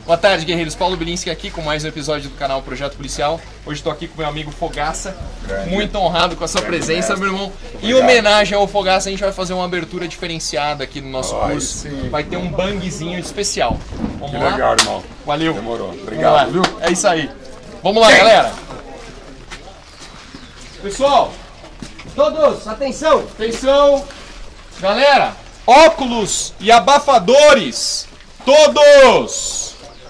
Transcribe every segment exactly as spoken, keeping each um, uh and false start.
Boa tarde, guerreiros. Paulo Bilinski aqui com mais um episódio do canal Projeto Policial. Hoje estou aqui com meu amigo Fogaça. Grande. Muito honrado com a sua Grande presença, mestre. Meu irmão. Obrigado. Em homenagem ao Fogaça, a gente vai fazer uma abertura diferenciada aqui no nosso oh, curso. Sim. Vai ter um bangzinho especial. Vamos que lá? Legal, irmão. Valeu. Demorou. Obrigado, viu? É isso aí. Vamos lá, Sim. galera. Pessoal, todos, atenção. Atenção. Galera, óculos e abafadores. Todos.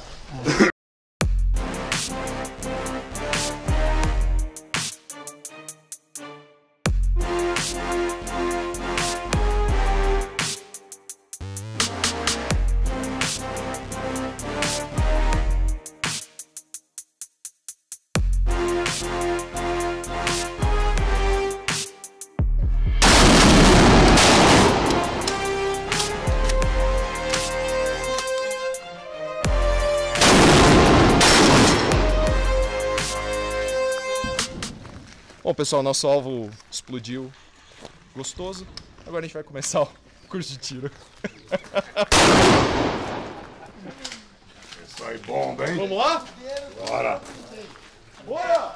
Bom, pessoal, nosso alvo explodiu gostoso. Agora a gente vai começar o curso de tiro. Isso aí, bomba, hein? Vamos lá? Bora! Bora!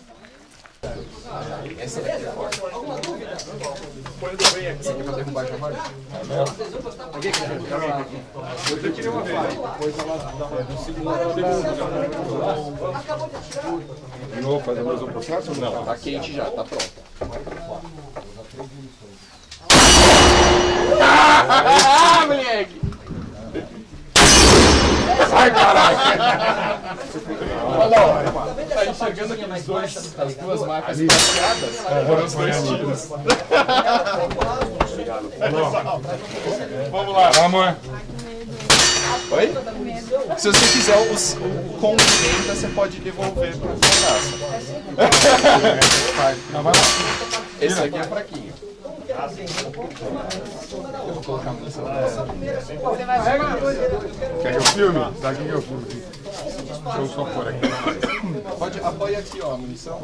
Essa daqui é forte. Alguma dúvida? Põe o do bem aqui. Você quer pra derrubar já vai? Alguém quer derrubar aqui? Eu já tirei uma vez. Depois ela dá uma segunda. Acabou de atirar. De novo, fazer mais um processo? Ou não, tá quente já, tá pronto. Ah, moleque! Sai, caralho! Tá enxergando aqueles dois, as duas marcas prateadas? Foram os dois tiros. Vamos lá, vamos. Oi? Se você quiser os, o com pimenta, você pode devolver pro Fogaça. Não, vai lá. Esse aqui é fraquinho. Eu vou colocar no celular. Quer que eu filme? Tá aqui que eu filme. Deixa eu só pôr aqui. Pode apoiar aqui, ó, a munição.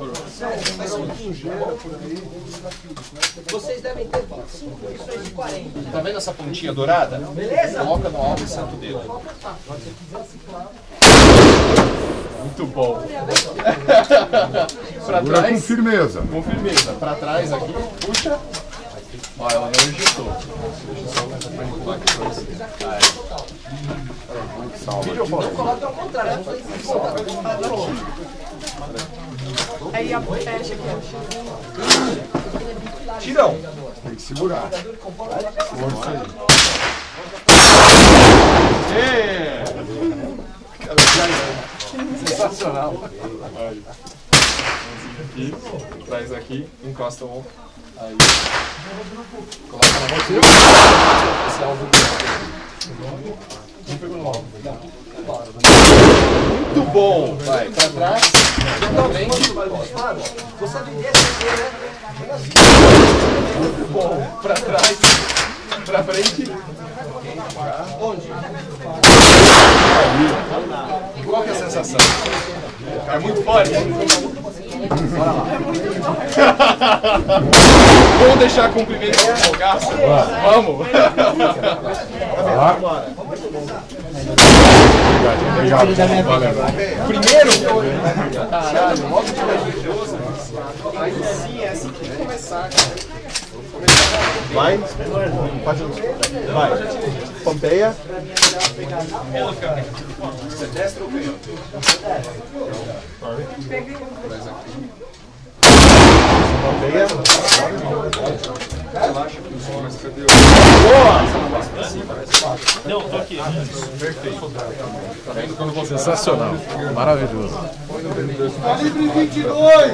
Vocês devem ter vinte e cinco munições de quarenta. Tá vendo essa pontinha dourada? Beleza? Coloca no alvo e senta o dedo. Muito bom. Pra Segura trás. com firmeza. Com firmeza. Pra trás aqui. Puxa. Ó, ela não injetou. Deixa eu só manipular aqui pra você. Salva. Coloca ao contrário. Aí a fecha aqui, ó. Tirão. Tem que segurar. Força aí. É. Sensacional. Aqui, traz aqui, encosta o ombro. Aí. Coloca na mão. Esse alvo muito bom. Vai pra trás. Pra frente. Você devia ser, né? Muito bom. Pra trás. Pra frente. Onde? Qual que é a sensação? É muito forte. Bora lá. Vamos deixar cumprimento com o Fogaça? Vamos. Obrigado. Obrigado. Valeu. Primeiro? Caralho, logo de religioso. Aí sim, é assim que tem que começar, cara. Vai. Vai. Pompeia. Você destra ou canhoto? Pompeia. Relaxa que os homens, cadê o... Não, tô aqui. Perfeito. Tá vendo quando você... Sensacional. Maravilhoso. Calibre vinte e dois.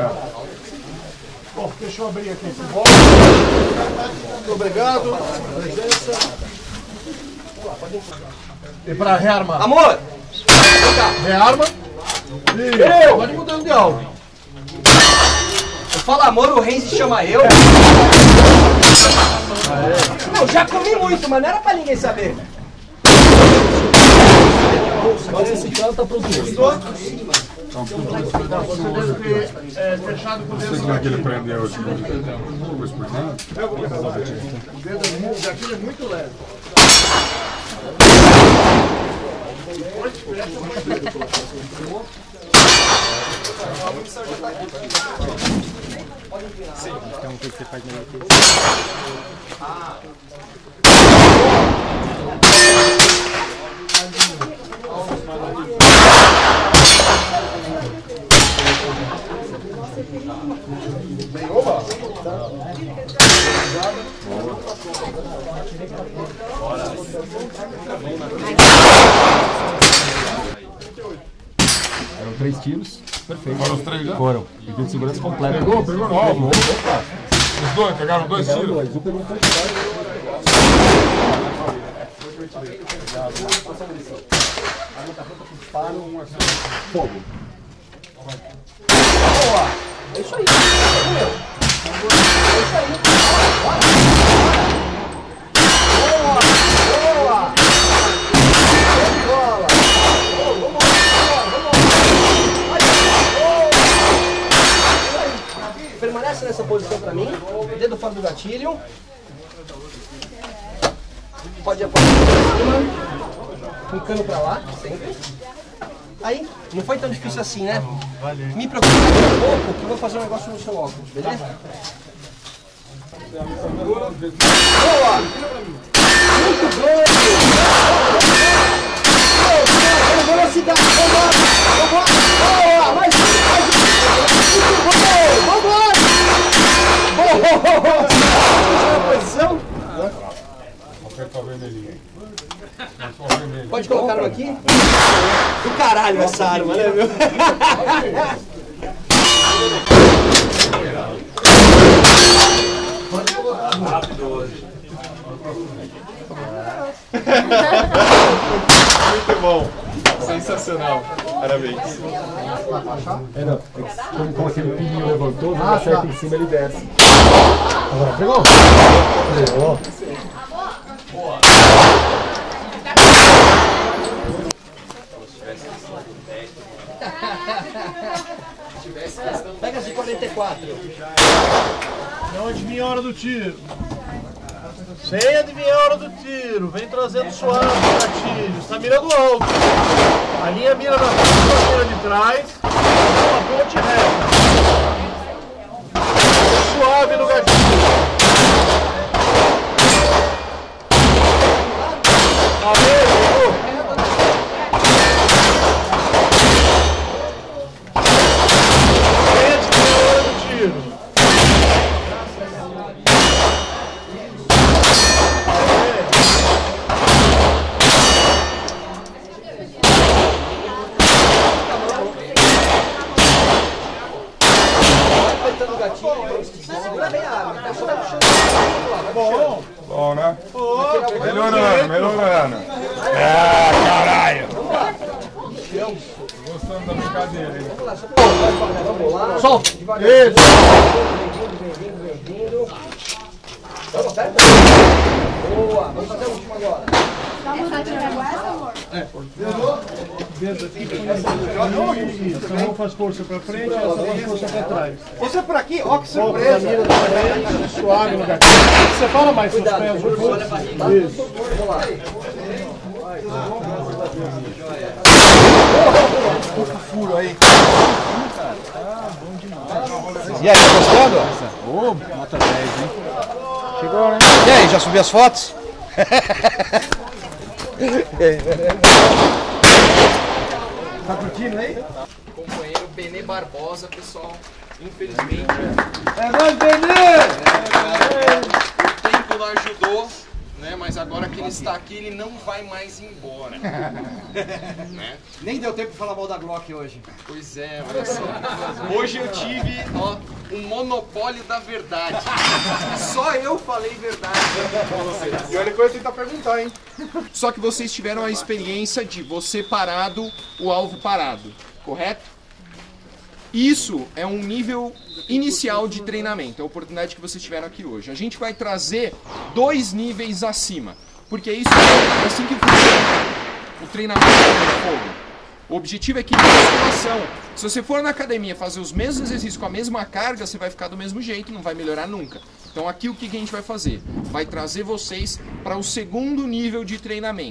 Bom, deixa eu abrir aqui esse bloco. Muito obrigado. Presença. E para rearmar. Amor! Rearma. E pode mudando de alvo. Eu falo amor, o Renzi chama eu. Não, já comi muito, mas não era pra ninguém saber. Mas esse cara tá pronto. Gostou? Você deve ter é, fechado com o dedo. Não sei como é que ele prendeu aqui. Depois por dentro. O dedo daquele é muito leve. Sim. Tem uma coisa que você faz melhor que isso. Ah. Bem, oba! Eram três tiros. Perfeito. Foram os três já? Foram. Pedido de segurança completa. Pegou, pegou no alvo. Opa! Os dois, pegaram dois Pegaram tiros. dois. Um pegou dois. Fogo. Boa! É isso aí. É isso aí. Bora, bora. Boa! Boa! Bola! Vamos embora, vamos embora. Permanece nessa posição pra mim. Dedo fora do gatilho. Pode apoiar pra cima. Ficando pra lá, sempre. Aí, não foi tão difícil assim, né? Me preocupa um pouco que eu vou fazer um negócio no seu óculos, beleza? Boa! Muito bem! Velocidade! Vambora! Boa! Mais um! Mais um! Muito bom! Vambora! Boa! Na posição? Aperta o vermelhinho. Pode colocar arma aqui? Do caralho essa arma, né, meu? Muito bom. Sensacional. Parabéns. É, não. Como, como aquele pininho levantou, ah, acerta em cima, ele desce. Agora, pegou? Pegou. Pega as de quarenta e quatro. Não adivinha a hora do tiro. Sem adivinhar a hora do tiro. Vem trazendo suave o gatilho. Está mirando alto. A linha mira na frente, a mira de trás. Uma ponte reta. Suave no gatilho. Valeu, pegou. Segura bem a arma. Bom. Bom, né? Melhorando, melhorando. Ah, caralho! Gostando da brincadeira, hein? Vamos lá. Solta. Isso. Bem-vindo, bem-vindo, bem-vindo. Vamos, aperta. Boa. Vamos fazer a última agora. Dedo aqui, essa mão faz força pra frente, essa faz força pra trás. Você por aqui? Ó, que Volta surpresa. da mira da frente, suave no gatilho. Você fala mais seus Cuidado, pés no olha a fundo. barriga. Isso. Vamos lá. Furo aí. E aí, tá gostando? Ô, nota dez, hein? Chegou, né? E aí, já subiu as fotos? Tá curtindo aí? Companheiro Benê Barbosa, pessoal. Infelizmente, É nóis, Benê! o tempo não ajudou, né? Mas agora que ele está aqui, ele não vai mais embora. Né? Nem deu tempo de falar mal da Glock hoje. Pois é, olha só. Hoje eu tive, ó, um monopólio da verdade. Só eu falei verdade pra vocês. E olha que eu ia tentar perguntar, hein? Só que vocês tiveram a experiência de você parado, o alvo parado, correto? Isso é um nível inicial de treinamento, é a oportunidade que vocês tiveram aqui hoje. A gente vai trazer dois níveis acima, porque isso é assim que funciona o treinamento de fogo. O objetivo é que musculação. Se você for na academia fazer os mesmos exercícios com a mesma carga, você vai ficar do mesmo jeito, não vai melhorar nunca. Então aqui o que a gente vai fazer? Vai trazer vocês para o segundo nível de treinamento,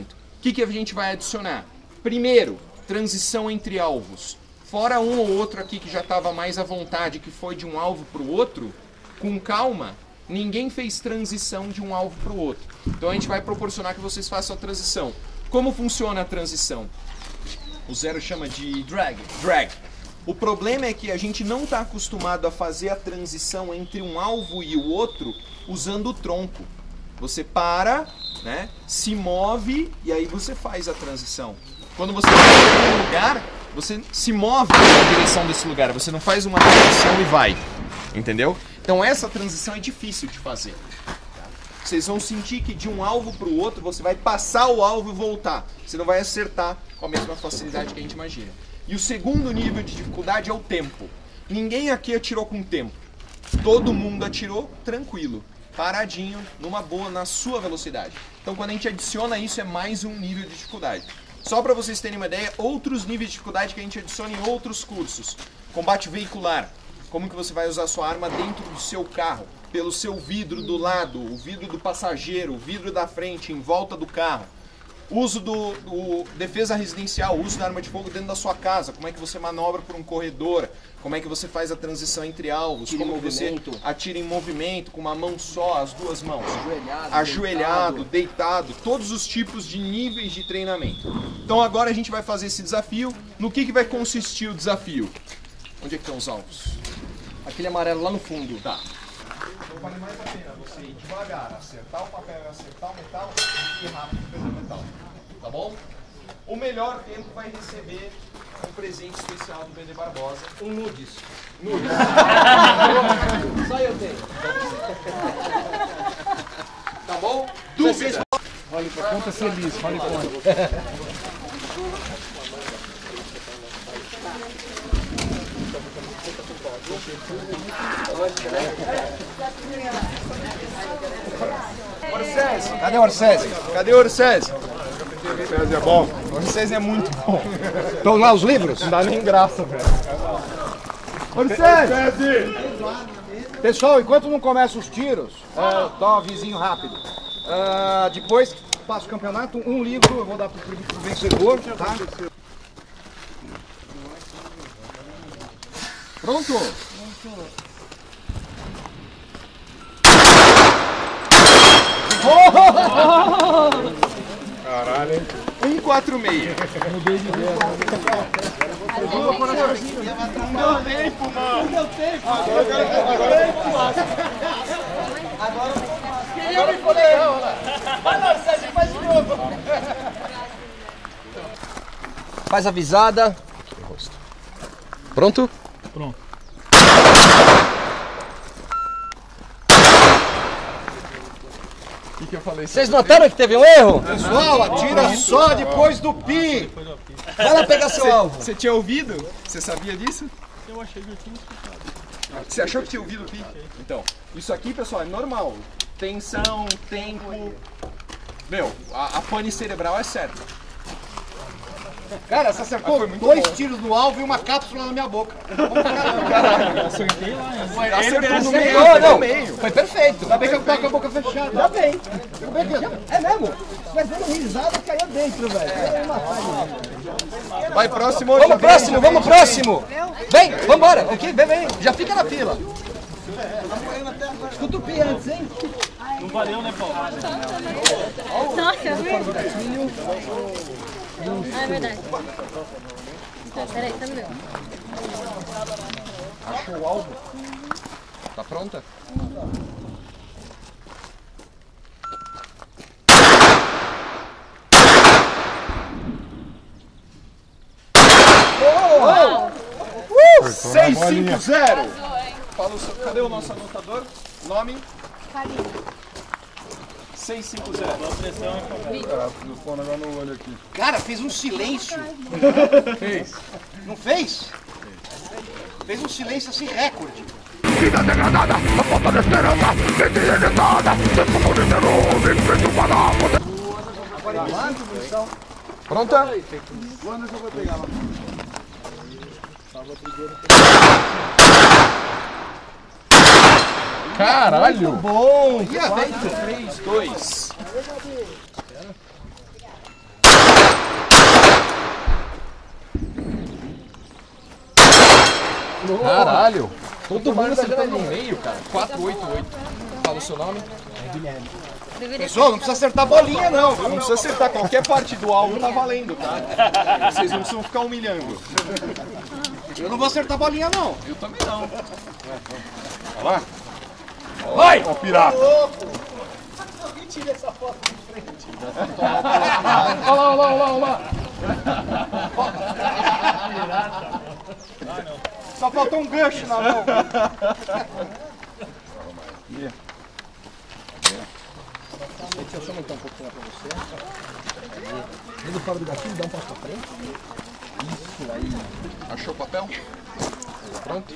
que, que a gente vai adicionar? Primeiro, transição entre alvos. Fora um ou outro aqui que já estava mais à vontade, que foi de um alvo para o outro, com calma, ninguém fez transição de um alvo para o outro. Então a gente vai proporcionar que vocês façam a transição. Como funciona a transição? O Zero chama de drag. drag. O problema é que a gente não está acostumado a fazer a transição entre um alvo e o outro usando o tronco. Você para, né, se move e aí você faz a transição. Quando você vai em um lugar, você se move na direção desse lugar. Você não faz uma transição e vai. Entendeu? Então essa transição é difícil de fazer. Vocês vão sentir que de um alvo para o outro você vai passar o alvo e voltar. Você não vai acertar com a mesma facilidade que a gente imagina. E o segundo nível de dificuldade é o tempo. Ninguém aqui atirou com tempo. Todo mundo atirou tranquilo, paradinho, numa boa, na sua velocidade. Então quando a gente adiciona isso é mais um nível de dificuldade. Só para vocês terem uma ideia, outros níveis de dificuldade que a gente adiciona em outros cursos. Combate veicular. Como que você vai usar a sua arma dentro do seu carro, pelo seu vidro do lado, o vidro do passageiro, o vidro da frente, em volta do carro. Uso do, do defesa residencial, uso da arma de fogo dentro da sua casa, como é que você manobra por um corredor, como é que você faz a transição entre alvos, Tira como em que você movimento. atira em movimento, com uma mão só, as duas mãos. Ajoelhado, Ajoelhado, deitado. deitado, todos os tipos de níveis de treinamento. Então agora a gente vai fazer esse desafio. No que, que vai consistir o desafio? Onde é que estão os alvos? Aquele amarelo lá no fundo. Tá. Então vale mais a pena você ir devagar, acertar o papel, acertar o metal e ir rápido pelo metal. Tá bom? O melhor tempo vai receber um presente especial do B D Barbosa. Um nudes. Nudes. Só eu tenho. Tá bom? Dúvida? Olha, pra conta feliz, fale quanto. Orcés. Cadê o Orcés? Cadê o Orcés? César é bom. O Orcés é muito bom. Estão lá os livros? Não dá nem graça, velho. Orcés! Pessoal, enquanto não começam os tiros, é, dá um avisinho rápido. Ah, depois passa o campeonato, um livro eu vou dar pro, pro vencedor, tá? Pronto? Caralho, hein? um quatro seis. Mudei de ideia. Faz a visada. Pronto? Pronto. O que, que eu falei? Vocês notaram que teve um erro? Pessoal, atira só depois do pi! Vai lá pegar seu alvo. Você tinha ouvido? Você sabia disso? Eu achei que eu tinha escutado. Você achou que tinha ouvido o pi? Então, isso aqui, pessoal, é normal. Tensão, tempo. Meu, a, a pane cerebral é certa. Cara, você Ah, acertou foi muito dois bom. tiros no alvo e uma cápsula na minha boca. Acertou no meio, Não, no não. meio. Foi perfeito. Ainda bem que eu tô com a boca fechada. Tá bem. É mesmo? Mas dando risada caiu dentro, velho. Vai, próximo. Vamos próximo, vamos próximo. Vem, vambora. Ok, vem, vem. Já fica na fila. Escuta o pi antes, hein? Nossa, eu vi. Ah, é verdade. Tá, peraí, tá no meu. Achou o alvo? Tá pronta? seis cinco zero. Fala o seu, cadê o nosso anotador? Nome? Karina. seis cinco zero. Vou pôr um negócio no olho aqui. Cara, fez um silêncio. Fez. Não fez? Fez um silêncio assim, recorde. Pronta? Caralho! Bom. três, dois. Caralho! Todo mundo acertando no meio, cara. quatro oito oito. Fala o seu nome? Pessoal, não precisa acertar bolinha não, viu? Não precisa acertar, qualquer parte do alvo tá valendo, tá? Vocês não precisam ficar humilhando. Eu não vou acertar bolinha não. Eu também não. Vai lá. Vai! Ó, pirata. Alguém tira essa foto de frente. Olha lá, olha lá, olha lá, olha lá. Só faltou um gancho na mão. Deixa eu só aumentar um pouquinho pra você. Vendo fora do gatilho, dá um passo pra frente. Isso aí. Achou o papel? Pronto?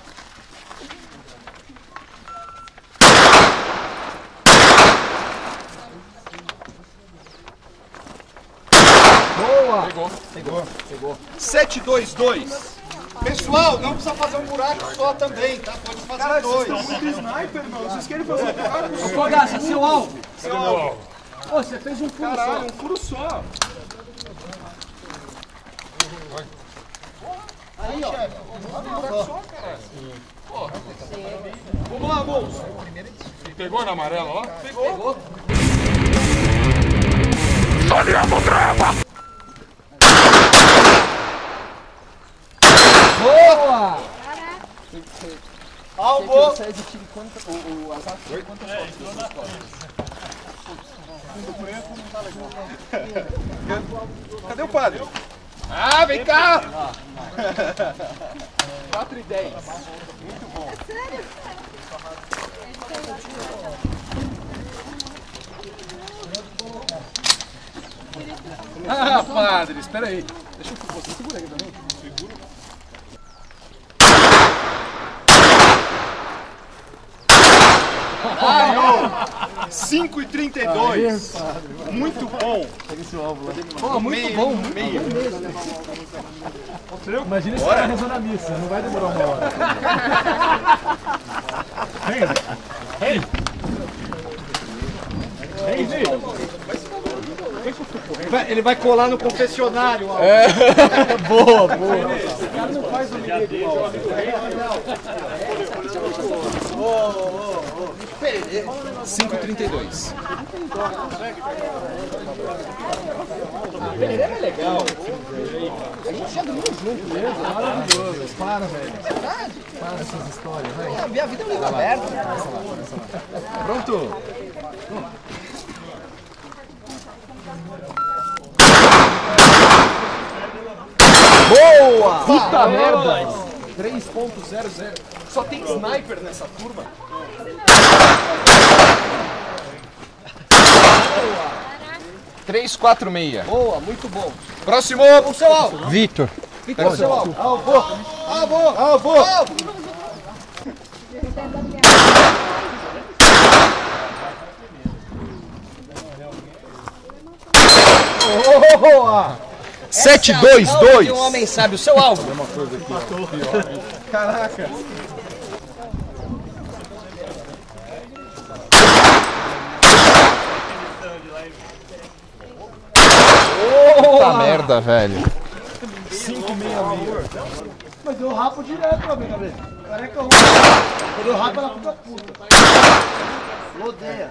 Boa! Pegou. Pegou, pegou. sete dois dois. Pessoal, não precisa fazer um buraco só também, tá? Pode fazer Cara, dois. vocês estão muito sniper, mano. Vocês querem fazer um buraco? Ô, Fogaça, seu alvo. Cadê meu alvo? Ô, você fez um furo Caralho, só. um furo só. Aí, ó. Vamos lá, moço. Pegou na amarela lá? Pegou. Boa! Alvo! Você é de tiro quanto o, o azar tira quantas fotos das suas costas? Cadê o padre? Ah, vem cá! quatro e dez. Ah, padre, espera aí. Deixa eu você segura aqui também. Segura. cinco e trinta e dois. Muito bom. Pega esse alvo lá. Pô, muito meio, bom. no meio. Imagina esse cara rezando a missa. Não vai demorar uma hora. Ei! Ei, Zi! Ele vai colar no confessionário. Ó. É. Boa, boa. Esse cara não faz o meio igual. cinco e trinta e dois. Pereira é legal. A gente já dormiu junto mesmo. Maravilhoso. Para, velho. Verdade. Para essas histórias, vai. É, a minha vida é um livro aberto. Pronto? Boa! Puta merda! três ponto zero zero. Só tem sniper nessa turma. três quatro seis. Boa, muito bom. Próximo! O seu alvo. Vitor. Vitor, o seu alvo. Alvo! Alvo! Alvo! Alvo. Boa! sete Essa dois é a alma dois. de um homem sábio. O seu alvo. Caraca! Puta merda, velho. Mas eu rapo direto, meu cabelo. Careca eu rapo. Quando eu rapo, ela fica puta. Odeia.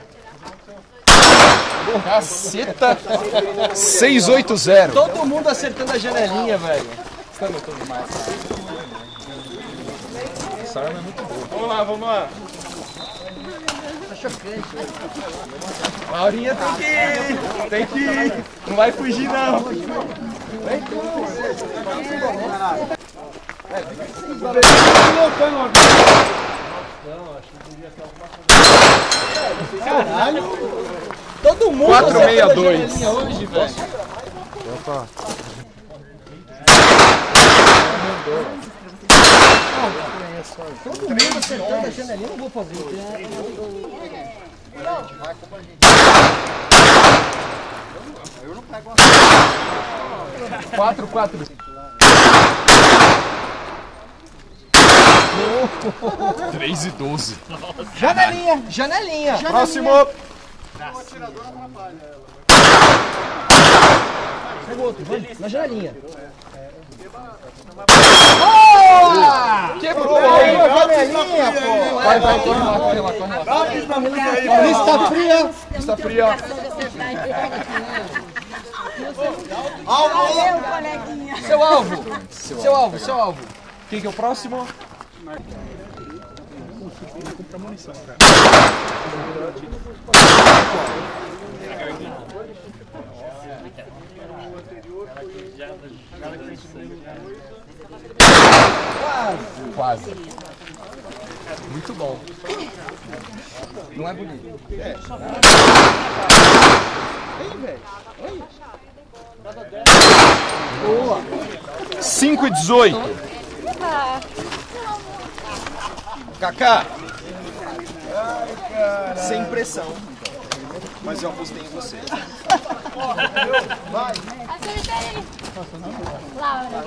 Caceta. seis oito zero. Todo mundo acertando a janelinha, velho. Você tá notando demais. Vamos lá, vamos lá. Tá chocante. A Aurinha tem que ir. Tem que ir. Não vai fugir, não. Caralho. Todo mundo quatro seis acertando a dois. janelinha hoje, velho. Todo mundo acertando a janelinha, não vou fazer isso. quatro quatro. três e doze. Janelinha, janelinha. Próximo. Pega o outro, vamos, na janelinha. Boa! Boa! Quebrou! Aí, panelinha, pô! Vai, vai, corre lá, corre lá, corre lá. Lista fria! Está fria. Valeu, coleguinha. Seu alvo! Seu alvo, seu alvo. Quem que é o próximo? Quase. Muito bom. Não é bonito. É. Ei, velho. Boa. cinco e dezoito. Kaká. Sem pressão. Mas eu apostei em você. Vai. Acertei. Laura.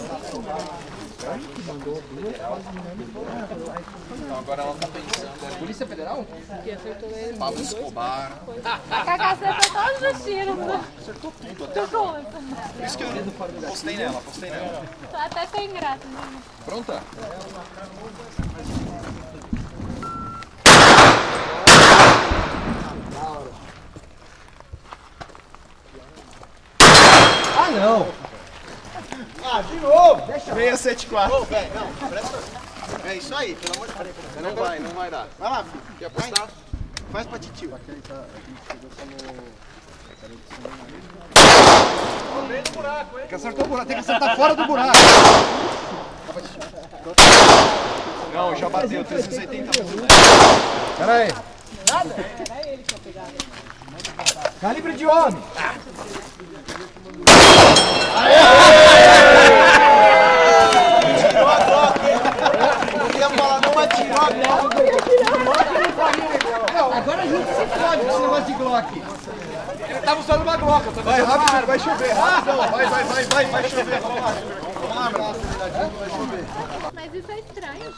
Então agora ela tá pensando. É Polícia Federal? Que acertou ele. Pablo Escobar. A Cacá acertou todos os tiros. Acertou tudo. Tu conta. Por isso que eu apostei nela, apostei nela. Tô até sem graça, né? Pronta? Ah, não! Ah, de novo! seis sete quatro. É isso aí, pelo amor de Deus. Não vai, não vai dar. Vai lá, filho. Quer apostar? Faz pra titio. Tem que acertar o buraco, tem que acertar fora do buraco. Não, já bateu, trezentos e oitenta pontos. Pera aí. Calibre de homem. Eu ia falar, não atirou a Glock. Agora a gente se fode com esse negócio de Glock. Ele tava usando uma Glock, eu tô Vai rápido, vai chover. Rápido, vai, vai, vai, vai, vai chover. Vamos lá. Vamos lá, braço, vai chover. Mas isso é estranho.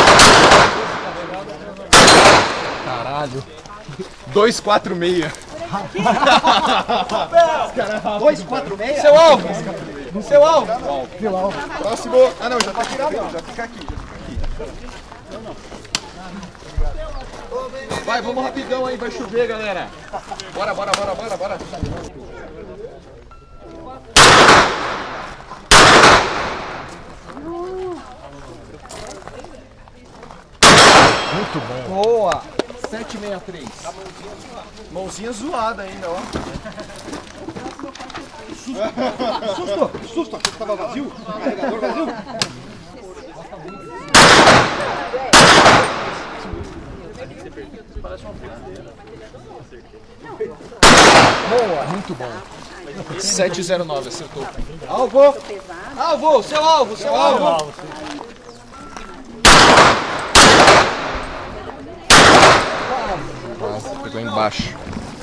Caralho. dois quatro seis. dois, quatro, seis. Seu alvo! Seu alvo! Seu alvo. Próximo. Ah não, já tá aqui, já fica aqui, já fica aqui. Vai, vamos rapidão aí, vai chover, galera. Bora, bora, bora, bora, bora. Muito bom. Boa! sete seis três. Mãozinha zoada ainda, ó. Susto, susto, achou que tava vazio? Carregador vazio? Boa, muito bom. sete zero nove, acertou. Alvo! Alvo! Seu alvo! Seu alvo! Quase, pegou embaixo.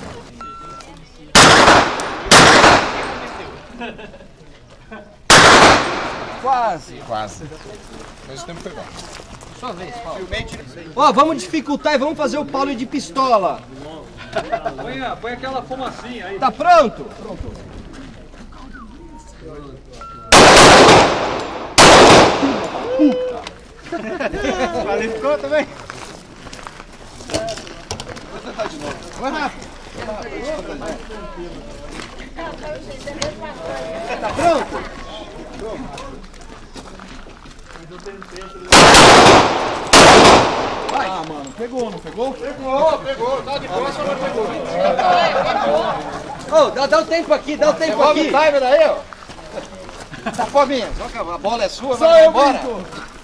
Quase! Quase. Mas o tempo foi bom. Sua vez, Paulo. Ó, vamos dificultar e vamos fazer o Paulo de pistola. Põe, põe aquela fumacinha aí. Tá pronto? Pronto. Qualificou também? Vou tentar de novo. Vai rápido. Tá pronto? Ah, mano, pegou, não pegou? Pegou, pegou. Tá de próxima, mas pegou. Ô, dá, dá o tempo aqui, dá o tempo Devolve aqui. o timer aí, ó. Tá fominha. A bola é sua, Só vai eu embora. brinco.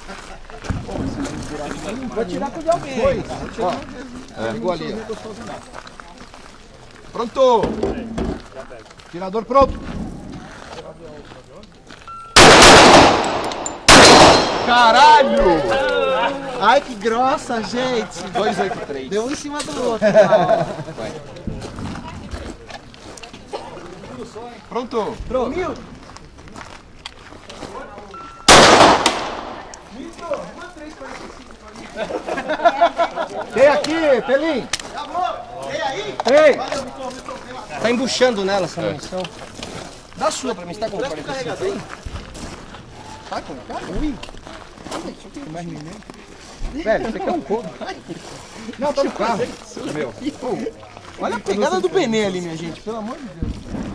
Vou tirar com de alguém. Foi. É. Pegou ali, ó. Pronto! Tirador pronto. Caralho! Ai, que grossa, gente. dois oito três. Deu um em cima do outro. Vai. Pronto! Pronto. Tem aqui, Pelim. Ei! Tá embuchando nela essa munição. Dá a sua pra mim, você tá com quarenta e cinco aí? Tá com? Ui! Velho, você quer um couro? Não, tá no carro. Meu. Olha a pegada do Benê ali, minha gente, pelo amor de Deus.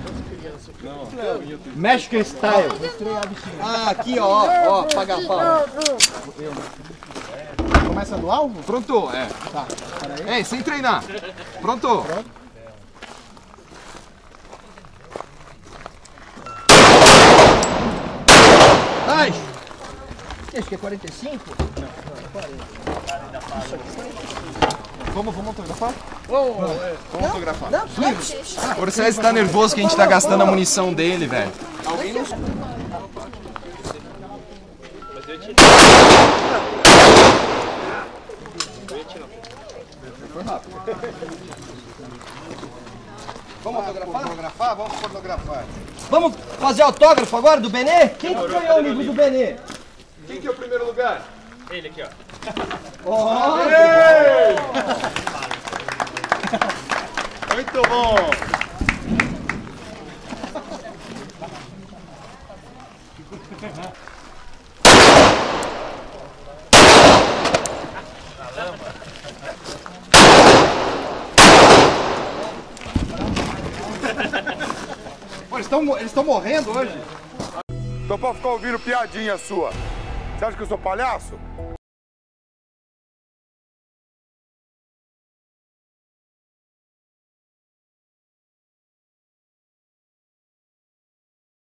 Mexican Style. Ah, aqui, ó, ó, paga a pau. Começa do alvo? Pronto, é. Tá. Ei, sem treinar. Pronto. Ai! Acho que é quarenta e cinco? Vamos, vamos autografar? Vamos autografar. Não, não. O Orcés tá nervoso que a gente tá gastando a munição dele, velho. Alguém não... Vamos autografar? Fotografar? Vamos fotografar. Vamos fazer autógrafo agora do Benê? Quem que ganhou o livro do Benê? Quem que é o primeiro lugar? Muito bom! Pô, eles estão eles estão morrendo hoje? Tô pra ficar ouvindo piadinha sua. Você acha que eu sou palhaço?